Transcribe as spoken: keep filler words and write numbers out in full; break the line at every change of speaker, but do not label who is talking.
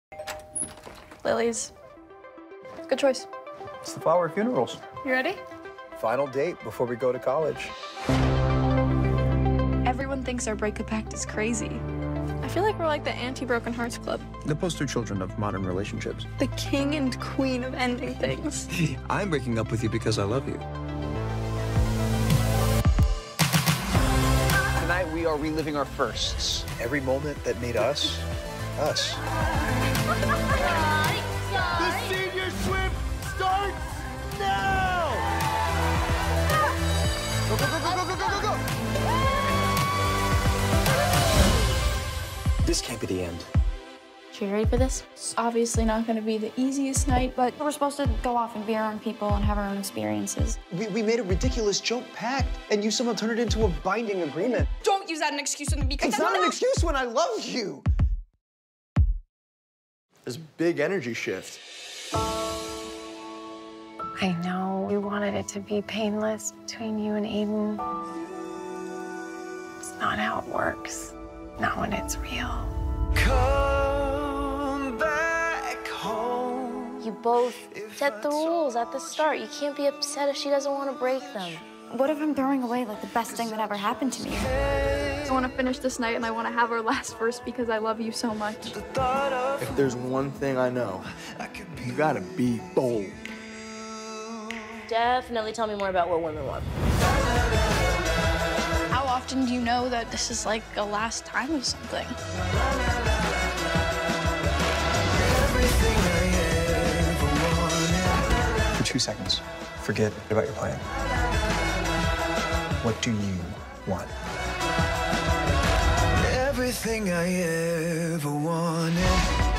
Lilies. Good choice.
It's the flower of funerals.
You ready?
Final date before we go to college.
Everyone thinks our breakup pact is crazy. I feel like we're like the anti-broken hearts club.
The poster children of modern relationships.
The king and queen of ending things.
I'm breaking up with you because I love you.
Tonight we are reliving our firsts.
Every moment that made us, us.
The senior swim starts now!
Go, go, go, go, go, go, go, go!
This can't be the end.
You ready for this?
It's obviously not going to be the easiest night, but
We're supposed to go off and be our own people and have our own experiences.
We, we made a ridiculous joke pact, and you somehow turned it into a binding agreement.
don't use that as an excuse with me because
It's not an excuse when I love you.
This big energy shift.
I know you wanted it to be painless between you and Aidan. It's not how it works. Not when it's real.
Come back home.
You both set the rules at the start. You can't be upset if she doesn't want to break them. What if I'm throwing away like the best thing that ever happened to me?
I want to finish this night and I want to have our last verse because I love you so much.
If there's one thing I know, you gotta be bold.
Definitely tell me more about what women want.
How often do you know that this is like a last time of something?
For two seconds, forget about your plan. What do you want?
Everything I ever wanted.